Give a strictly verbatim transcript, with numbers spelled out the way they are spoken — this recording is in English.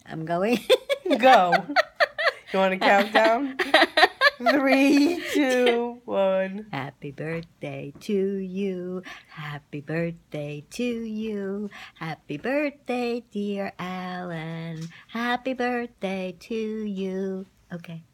I'm going. Go. You want to count down? Three, two, one. Happy birthday to you. Happy birthday to you. Happy birthday, dear Alan. Happy birthday to you. Okay.